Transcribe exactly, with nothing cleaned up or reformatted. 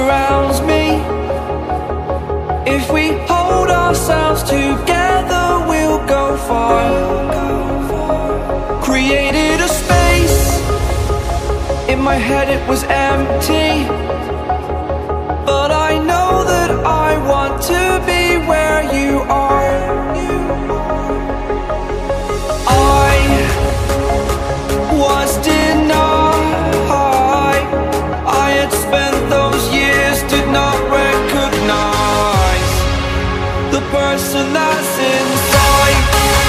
surrounds me. If we hold ourselves together, we'll go far. Created a space. In my head it was empty, but I know that I want to be where you are. I was denied. I had spent those years, did not recognize the person that's inside.